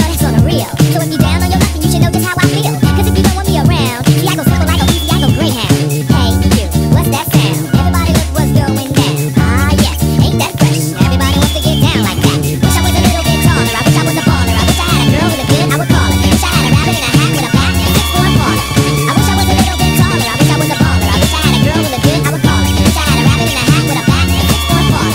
that's on the real. So if you down on your luck, then you should know just how I feel. Cause if you don't want me around, see I go simple, I go easy, I go Greyhound. Hey, you, what's that sound? Everybody look what's going down. Ah, yes, ain't that fresh? Everybody wants to get down like that. Wish I was a little bit taller, I wish I was a baller. I wish I had a girl with a good, I would call her. Wish I had a rabbit in a hat with a bat and a 6'4" parlor. I wish I was a little bit taller, I wish I was a baller. I wish I had a girl with a good, I would call her. Wish I had a rabbit in a hat with a bat and a 6'4" parlor.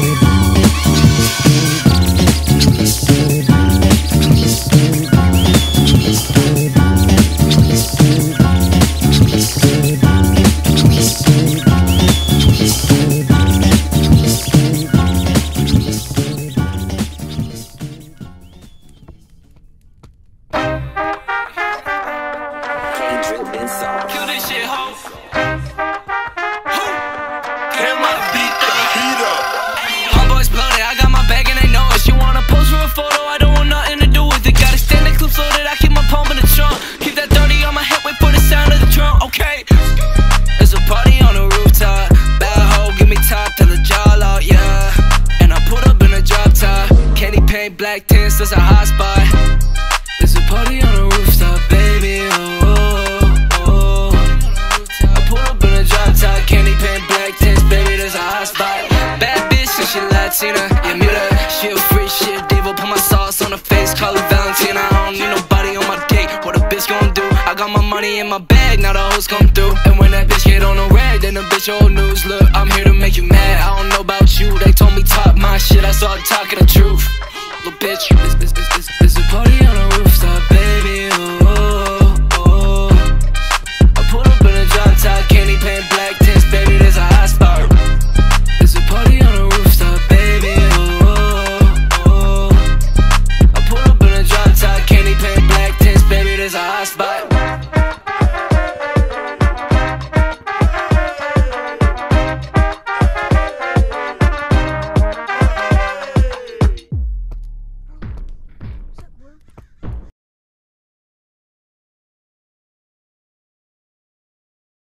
Kill this shit, ho. Damn, I beat the heat up. Homeboys bloated, I got my bag and they know it. She wanna pose for a photo, I don't want nothing to do with it. Got a standing clip so that I keep my palm in the trunk. Keep that 30 on my hip, wait for the sound of the drum, okay? There's a party on the rooftop. Bad hoe, give me top till the jaw out, yeah. And I put up in a drop top. Candy paint, black tints, there's a hot spot. There's a party on the rooftop, baby, oh. Candy paint, black tints, baby, there's a hot spot. Bad bitch, and she Latina, yeah, mute her. She a freak, she a diva, put my sauce on her face, call her Valentina. I don't need nobody on my dick, what a bitch gon' do? I got my money in my bag, now the hoes come through. And when that bitch get on the rag, then the bitch old news. Look, I'm here to make you mad, I don't know about you. They told me talk my shit, I started talking the truth. Little bitch, this